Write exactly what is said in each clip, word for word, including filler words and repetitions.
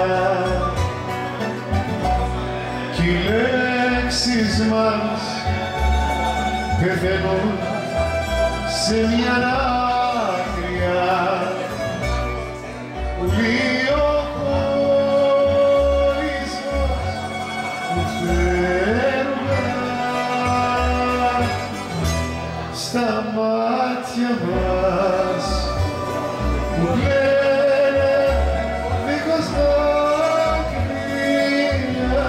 κι οι λέξεις μας πεθαίνουν σε μια άκρια που λέει ο χωρισμός που φέρουμε στα μάτια μας που λένε δίχως δάκρυα.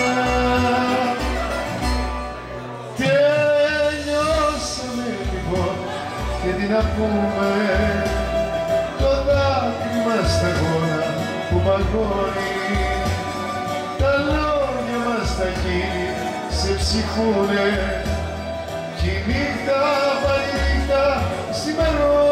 Τελειώσαμε λοιπόν και τι να πούμε, το δάκρυ μας στα γόνα που μαγώνει, τα λόγια μας τα χείλη σε ψυχούνε κι η νύχτα πάλι νύχτα σημερώνει.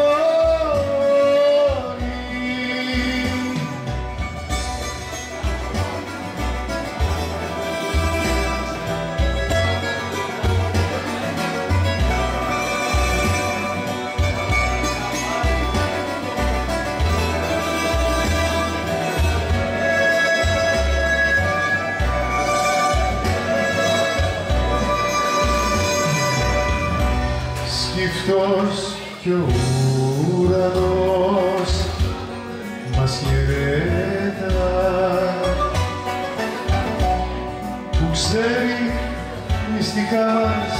Σκύφτος κι ο ουρανός μας χαιρέτα, που ξέρει μυστικά μας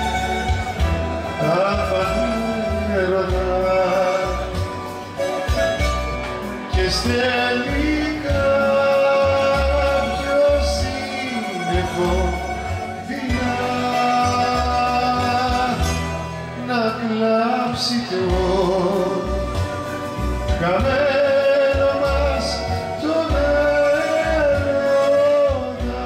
αφανή ερωτά και στέλνει κάποιο σύννεφο να κλάψει το καμένο μας τον έρωτα.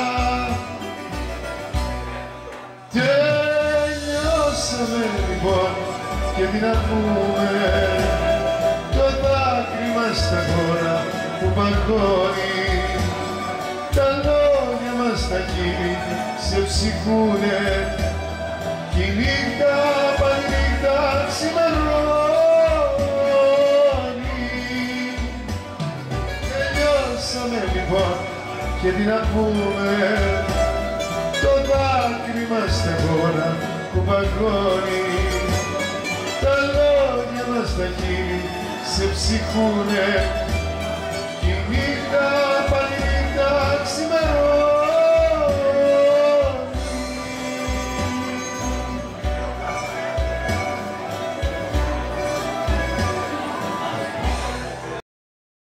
Τελειώσαμε λοιπόν και τι να πούμε, το δάκρυ μας στα γόνα που παγώνει, τα λόγια μας τα χείλη σε ψυχούνε κι η νύχτα πάλι νύχτα ξημερώνει. Τελειώσαμε λοιπόν και τι να πούμε, το δάκρυ μας στα γόνα που παγώνει, τα λόγια μας τα χείλη σε ψυχούνε